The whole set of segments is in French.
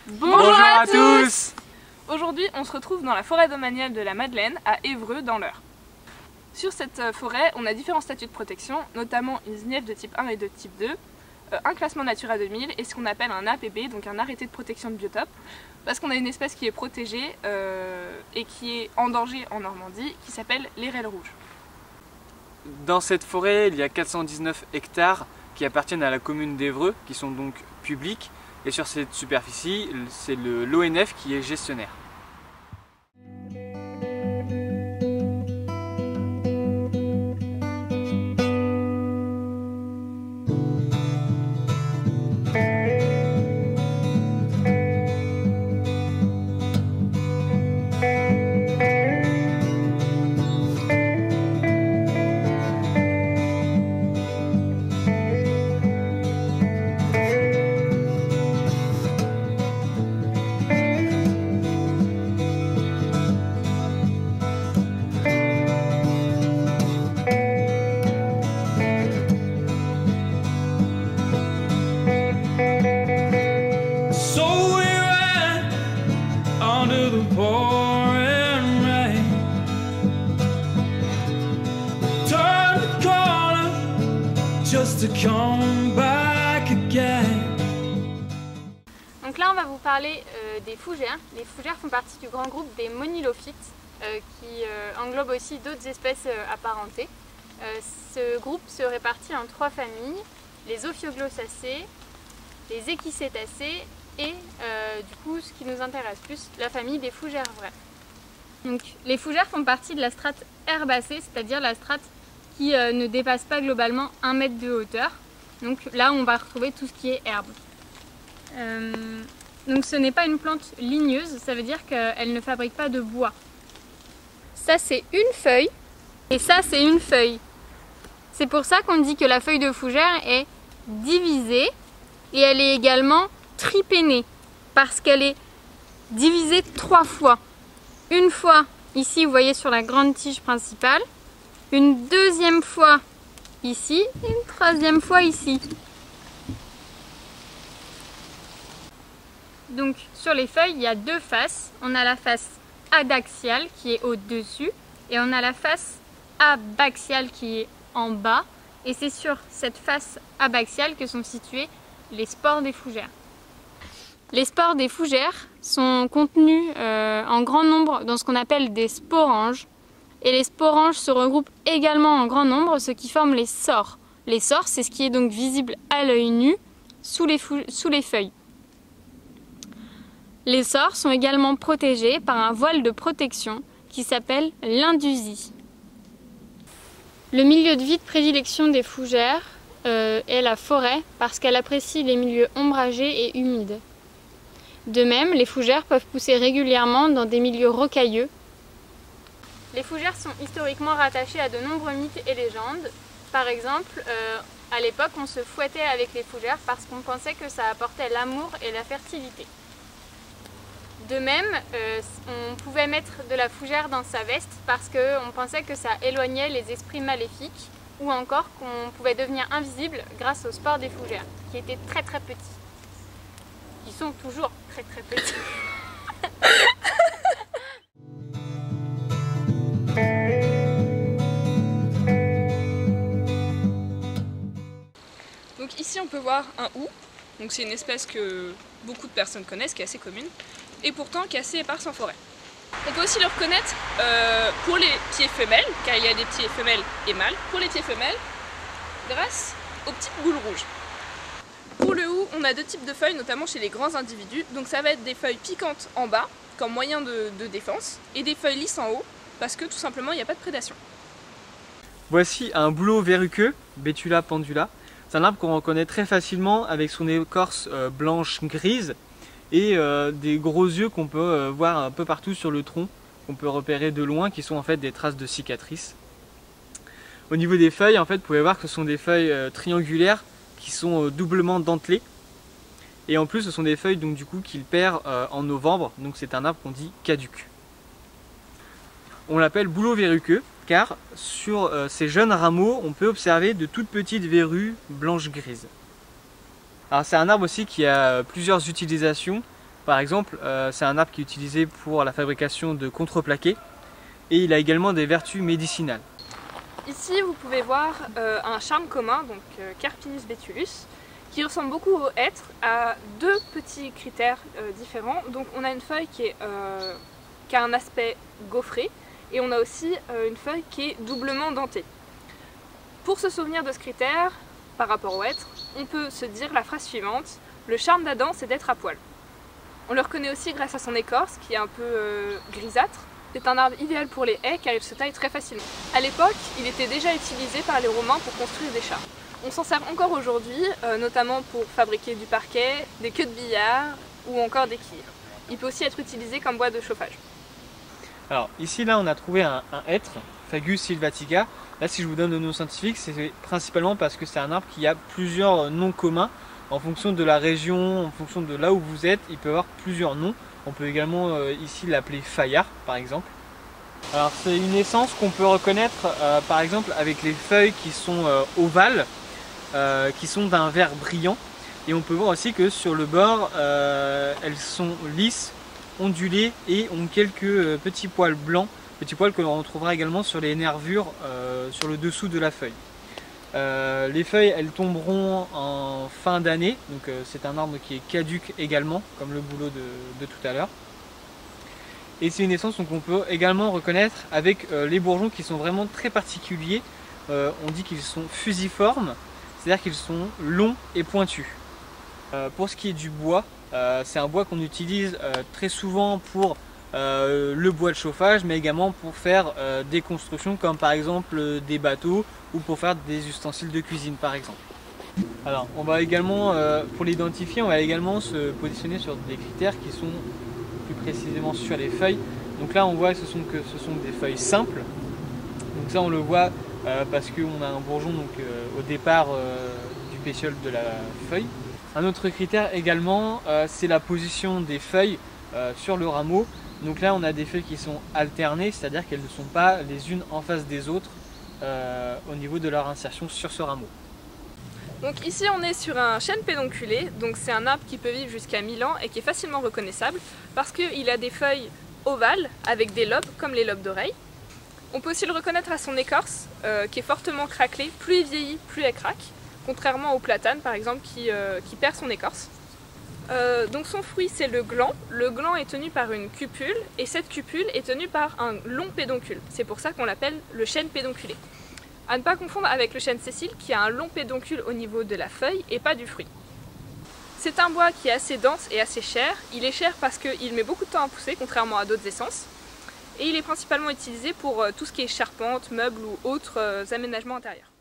Bonjour à tous. Aujourd'hui, on se retrouve dans la forêt domaniale de la Madeleine, à Évreux, dans l'Eure. Sur cette forêt, on a différents statuts de protection, notamment une SNIEF de type 1 et de type 2, un classement Natura 2000 et ce qu'on appelle un APB, donc un arrêté de protection de biotope, parce qu'on a une espèce qui est protégée et qui est en danger en Normandie, qui s'appelle l'érelle rouge. Dans cette forêt, il y a 419 hectares qui appartiennent à la commune d'Évreux, qui sont donc publics. Et sur cette superficie, c'est l'ONF qui est gestionnaire. Donc là on va vous parler des fougères. Les fougères font partie du grand groupe des monilophytes qui englobe aussi d'autres espèces apparentées. Ce groupe se répartit en 3 familles, les Ophioglossaceae, les Echicetacées et du coup ce qui nous intéresse plus, la famille des fougères vraies. Donc, les fougères font partie de la strate herbacée, c'est-à-dire la strate qui ne dépasse pas globalement 1 mètre de hauteur. Donc là on va retrouver tout ce qui est herbe. Donc ce n'est pas une plante ligneuse, ça veut dire qu'elle ne fabrique pas de bois. Ça c'est une feuille et ça c'est une feuille. C'est pour ça qu'on dit que la feuille de fougère est divisée et elle est également tripénée parce qu'elle est divisée 3 fois. Une fois ici vous voyez sur la grande tige principale, une deuxième fois ici et une troisième fois ici. Donc sur les feuilles il y a 2 faces. On a la face adaxiale qui est au-dessus et on a la face abaxiale qui est en bas. Et c'est sur cette face abaxiale que sont situés les spores des fougères. Les spores des fougères sont contenus en grand nombre dans ce qu'on appelle des sporanges. Et les sporanges se regroupent également en grand nombre, ce qui forme les sores. Les sores, c'est ce qui est donc visible à l'œil nu sous les feuilles. Les sores sont également protégés par un voile de protection qui s'appelle l'indusie. Le milieu de vie de prédilection des fougères est la forêt parce qu'elle apprécie les milieux ombragés et humides. De même, les fougères peuvent pousser régulièrement dans des milieux rocailleux. Les fougères sont historiquement rattachées à de nombreux mythes et légendes. Par exemple, à l'époque, on se fouettait avec les fougères parce qu'on pensait que ça apportait l'amour et la fertilité. De même, on pouvait mettre de la fougère dans sa veste parce qu'on pensait que ça éloignait les esprits maléfiques ou encore qu'on pouvait devenir invisible grâce aux spores des fougères, qui étaient très très petits. Ils sont toujours très très petits. Donc ici on peut voir un hou, donc c'est une espèce que beaucoup de personnes connaissent, qui est assez commune, et pourtant qui est assez éparse en forêt. On peut aussi le reconnaître pour les pieds femelles, car il y a des pieds femelles et mâles, pour les pieds femelles, grâce aux petites boules rouges. Pour le hou, on a 2 types de feuilles, notamment chez les grands individus, donc ça va être des feuilles piquantes en bas, comme moyen de défense, et des feuilles lisses en haut, parce que tout simplement il n'y a pas de prédation. Voici un bouleau verruqueux, Betula pendula. C'est un arbre qu'on reconnaît très facilement avec son écorce blanche-grise et des gros yeux qu'on peut voir un peu partout sur le tronc, qu'on peut repérer de loin, qui sont en fait des traces de cicatrices. Au niveau des feuilles, en fait, vous pouvez voir que ce sont des feuilles triangulaires qui sont doublement dentelées. Et en plus, ce sont des feuilles donc, du coup, qu'il perd en novembre, donc c'est un arbre qu'on dit caduc. On l'appelle bouleau verruqueux car sur ces jeunes rameaux, on peut observer de toutes petites verrues blanches-grises. Alors c'est un arbre aussi qui a plusieurs utilisations. Par exemple, c'est un arbre qui est utilisé pour la fabrication de contreplaqué et il a également des vertus médicinales. Ici, vous pouvez voir un charme commun, donc Carpinus betulus, qui ressemble beaucoup au hêtre, à deux petits critères différents. Donc on a une feuille qui a un aspect gaufré et on a aussi une feuille qui est doublement dentée. Pour se souvenir de ce critère, par rapport au hêtre, on peut se dire la phrase suivante: le charme d'Adam, c'est d'être à poil. On le reconnaît aussi grâce à son écorce qui est un peu grisâtre. C'est un arbre idéal pour les haies car il se taille très facilement. À l'époque, il était déjà utilisé par les Romains pour construire des chars. On s'en sert encore aujourd'hui, notamment pour fabriquer du parquet, des queues de billard ou encore des quilles. Il peut aussi être utilisé comme bois de chauffage. Alors ici là on a trouvé un hêtre, Fagus sylvatica. Là si je vous donne le nom scientifique, c'est principalement parce que c'est un arbre qui a plusieurs noms communs. En fonction de la région, en fonction de là où vous êtes, il peut avoir plusieurs noms. On peut également ici l'appeler Fayard par exemple. Alors c'est une essence qu'on peut reconnaître par exemple avec les feuilles qui sont ovales, qui sont d'un vert brillant. Et on peut voir aussi que sur le bord, elles sont lisses, ondulées et ont quelques petits poils blancs, petits poils que l'on retrouvera également sur les nervures sur le dessous de la feuille. Les feuilles elles tomberont en fin d'année, donc c'est un arbre qui est caduc également, comme le bouleau de tout à l'heure. Et c'est une essence qu'on peut également reconnaître avec les bourgeons qui sont vraiment très particuliers. On dit qu'ils sont fusiformes, c'est-à-dire qu'ils sont longs et pointus. Pour ce qui est du bois, c'est un bois qu'on utilise très souvent pour le bois de chauffage, mais également pour faire des constructions comme par exemple des bateaux ou pour faire des ustensiles de cuisine par exemple. Alors on va également, pour l'identifier, on va également se positionner sur des critères qui sont plus précisément sur les feuilles. Donc là on voit que ce sont des feuilles simples. Donc ça on le voit parce qu'on a un bourgeon donc, au départ du pétiole de la feuille. Un autre critère également, c'est la position des feuilles sur le rameau. Donc là on a des feuilles qui sont alternées, c'est-à-dire qu'elles ne sont pas les unes en face des autres au niveau de leur insertion sur ce rameau. Donc ici on est sur un chêne pédonculé, donc c'est un arbre qui peut vivre jusqu'à 1000 ans et qui est facilement reconnaissable parce qu'il a des feuilles ovales avec des lobes comme les lobes d'oreille. On peut aussi le reconnaître à son écorce qui est fortement craquelée, plus il vieillit, plus elle craque, contrairement au platane par exemple qui perd son écorce. Donc son fruit c'est le gland. Le gland est tenu par une cupule et cette cupule est tenue par un long pédoncule. C'est pour ça qu'on l'appelle le chêne pédonculé. À ne pas confondre avec le chêne sessile qui a un long pédoncule au niveau de la feuille et pas du fruit. C'est un bois qui est assez dense et assez cher. Il est cher parce qu'il met beaucoup de temps à pousser contrairement à d'autres essences. Et il est principalement utilisé pour tout ce qui est charpente, meubles ou autres aménagements intérieurs.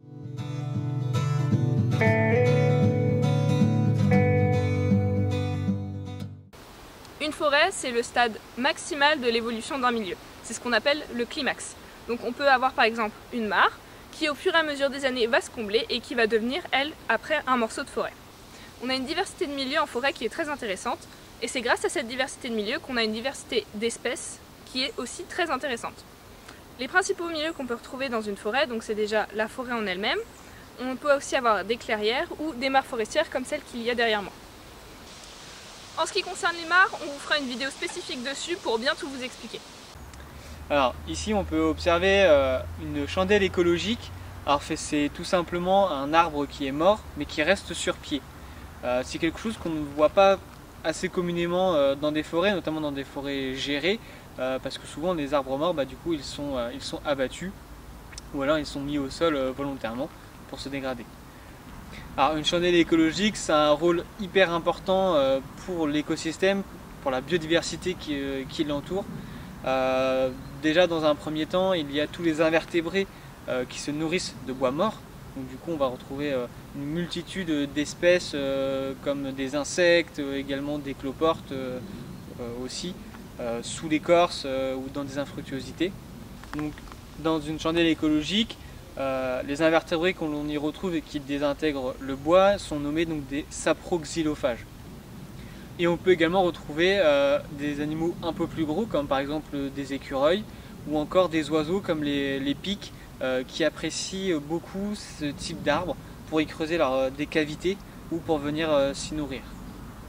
Une forêt, c'est le stade maximal de l'évolution d'un milieu. C'est ce qu'on appelle le climax. Donc on peut avoir par exemple une mare qui au fur et à mesure des années va se combler et qui va devenir, elle, après un morceau de forêt. On a une diversité de milieux en forêt qui est très intéressante et c'est grâce à cette diversité de milieux qu'on a une diversité d'espèces qui est aussi très intéressante. Les principaux milieux qu'on peut retrouver dans une forêt, donc c'est déjà la forêt en elle-même. On peut aussi avoir des clairières ou des mares forestières comme celle qu'il y a derrière moi. En ce qui concerne les mares, on vous fera une vidéo spécifique dessus pour bien tout vous expliquer. Alors ici on peut observer une chandelle écologique. Alors c'est tout simplement un arbre qui est mort mais qui reste sur pied. C'est quelque chose qu'on ne voit pas assez communément dans des forêts, notamment dans des forêts gérées, parce que souvent les arbres morts du coup ils sont abattus ou alors ils sont mis au sol volontairement pour se dégrader. Alors une chandelle écologique, ça a un rôle hyper important pour l'écosystème, pour la biodiversité qui l'entoure. Déjà dans un premier temps, il y a tous les invertébrés qui se nourrissent de bois mort. Donc du coup on va retrouver une multitude d'espèces comme des insectes, également des cloportes aussi, sous l'écorce ou dans des infructuosités. Donc dans une chandelle écologique, les invertébrés qu'on y retrouve et qui désintègrent le bois sont nommés donc des saproxylophages. Et on peut également retrouver des animaux un peu plus gros comme par exemple des écureuils ou encore des oiseaux comme les pics qui apprécient beaucoup ce type d'arbres pour y creuser des cavités ou pour venir s'y nourrir.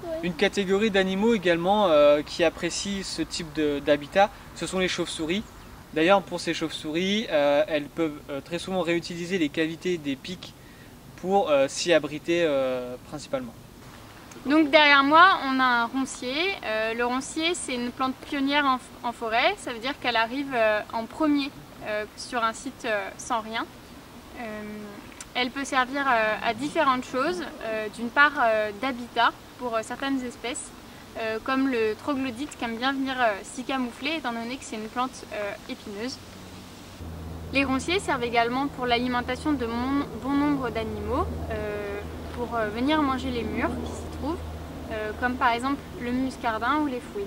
Une catégorie d'animaux également qui apprécient ce type d'habitat, ce sont les chauves-souris. D'ailleurs, pour ces chauves-souris, elles peuvent très souvent réutiliser les cavités des pics pour s'y abriter principalement. Donc derrière moi, on a un roncier. Le roncier, c'est une plante pionnière en forêt. Ça veut dire qu'elle arrive en premier sur un site sans rien. Elle peut servir à différentes choses. D'une part, d'habitat pour certaines espèces, comme le troglodyte qui aime bien venir s'y camoufler, étant donné que c'est une plante épineuse. Les ronciers servent également pour l'alimentation de bon nombre d'animaux, pour venir manger les mûres qui s'y trouvent, comme par exemple le muscardin ou les fouines.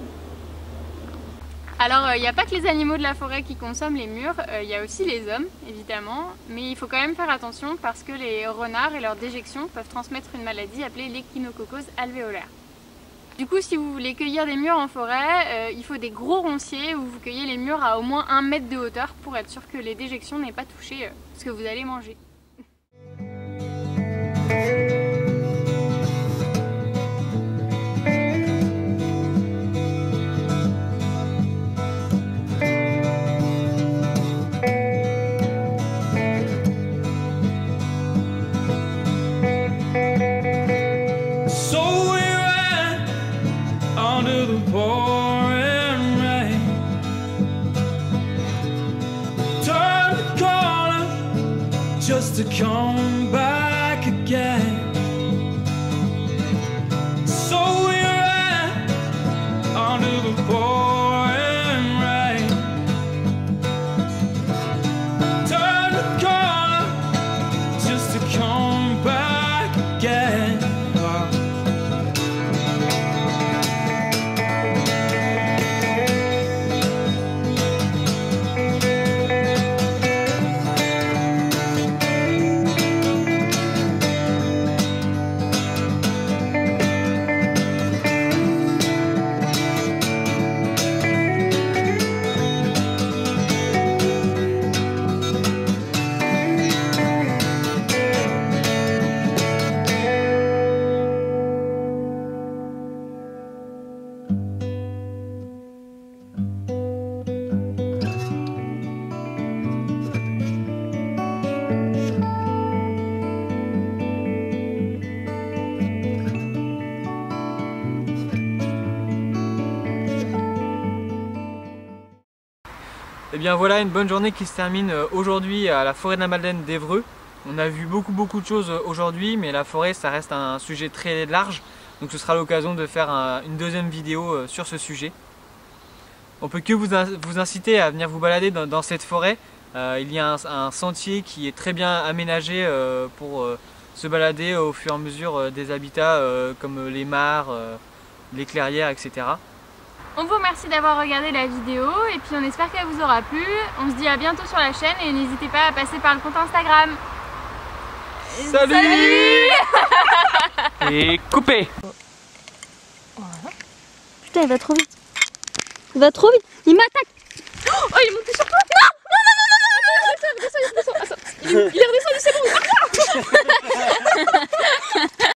Alors il n'y a pas que les animaux de la forêt qui consomment les mûres, il y a aussi les hommes évidemment, mais il faut quand même faire attention parce que les renards et leurs déjections peuvent transmettre une maladie appelée l'échinococose alvéolaire. Du coup, si vous voulez cueillir des mûres en forêt, il faut des gros ronciers où vous cueillez les mûres à au moins 1 mètre de hauteur pour être sûr que les déjections n'aient pas touché ce que vous allez manger. Just to come back again. So we're right under the pouring rain. Turn the corner just to come back again. Et bien voilà une bonne journée qui se termine aujourd'hui à la forêt de la Madeleine d'Évreux. On a vu beaucoup de choses aujourd'hui, mais la forêt ça reste un sujet très large, donc ce sera l'occasion de faire une deuxième vidéo sur ce sujet. On peut que vous inciter à venir vous balader dans cette forêt. Il y a un sentier qui est très bien aménagé pour se balader au fur et à mesure des habitats comme les mares, les clairières, etc. On vous remercie d'avoir regardé la vidéo et puis on espère qu'elle vous aura plu. On se dit à bientôt sur la chaîne et n'hésitez pas à passer par le compte Instagram. Salut Et coupé. Voilà. Putain, il va trop vite. Il va trop vite. Il m'attaque. Oh, il est monté sur toi. Non, descends. Il est redescendu, c'est bon.